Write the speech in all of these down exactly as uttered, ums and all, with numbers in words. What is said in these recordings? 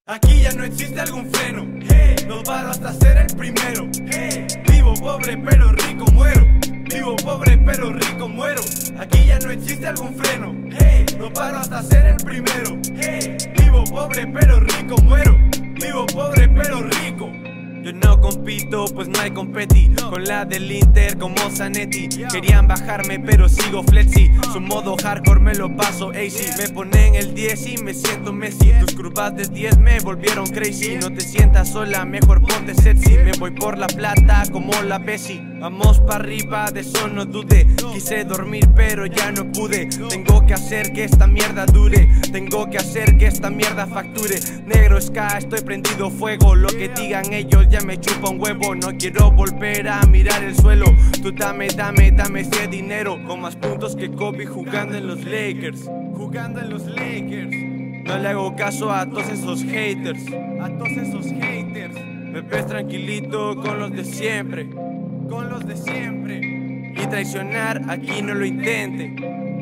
Aquí ya no existe algún freno, hey. No paro hasta ser el primero, hey. Vivo pobre pero rico muero. Vivo pobre pero rico muero. Aquí ya no existe algún freno, hey. No paro hasta ser el primero, hey. Vivo pobre pero rico muero. Vivo pobre pero rico. Yo no compito, pues no hay competi no. Con la del Inter como Zanetti yeah. Querían bajarme pero sigo flexi. Su modo hardcore me lo paso easy yeah. Me ponen el diez y me siento Messi yeah. Tus curvas de diez me volvieron crazy yeah. No te sientas sola, mejor ponte sexy yeah. Me voy por la plata como la Bessie. Vamos pa' arriba, de eso no dude. Quise dormir pero ya no pude. Tengo que hacer que esta mierda dure. Tengo que hacer que esta mierda facture. Negro ska, estoy prendido fuego. Lo que digan ellos ya me chupa un huevo. No quiero volver a mirar el suelo. Tú dame, dame, dame ese dinero. Con más puntos que Kobe jugando en los Lakers. Jugando en los Lakers. No le hago caso a todos esos haters. A todos esos haters. Me ves tranquilito con los de siempre. Con los de siempre. Y traicionar aquí no lo intente.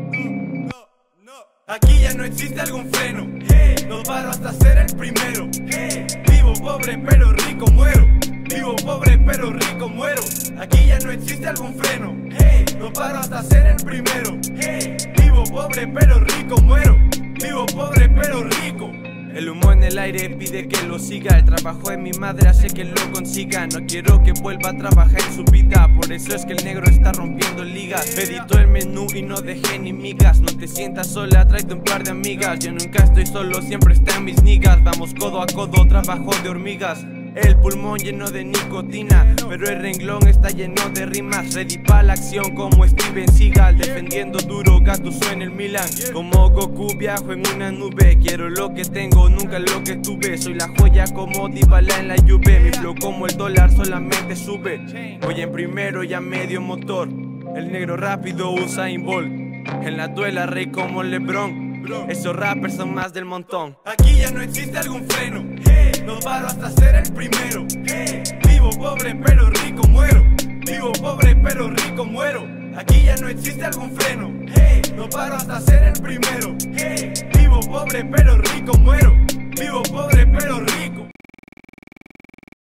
No, no, no. Aquí ya no existe algún freno, hey. No paro hasta ser el primero, hey. Vivo pobre pero rico muero. Vivo pobre pero rico muero. Aquí ya no existe algún freno, hey. No paro hasta ser el primero, hey. Vivo pobre pero rico muero. Vivo pobre pero rico. El humo en el aire pide que lo siga. El trabajo de mi madre hace que lo consiga. No quiero que vuelva a trabajar en su vida. Por eso es que el negro está rompiendo ligas. Pedí todo el menú y no dejé ni migas. No te sientas sola, tráete un par de amigas. Yo nunca estoy solo, siempre están mis niggas. Vamos codo a codo, trabajo de hormigas. El pulmón lleno de nicotina, pero el renglón está lleno de rimas. Ready pa' la acción como Steven Seagal. Defendiendo duro, Gattuso en el Milan. Como Goku viajo en una nube. Quiero lo que tengo, nunca lo que tuve. Soy la joya como Dybala en la Juve. Mi flow como el dólar solamente sube. Voy en primero y a medio motor. El negro rápido Usain Bolt. En la duela rey como LeBron. Esos rappers son más del montón. Aquí ya no existe algún freno, hey. No paro hasta ser el primero, hey. Vivo pobre pero rico muero. Vivo pobre pero rico muero. Aquí ya no existe algún freno, hey. No paro hasta ser el primero, hey. Vivo pobre pero rico muero. Vivo pobre pero rico.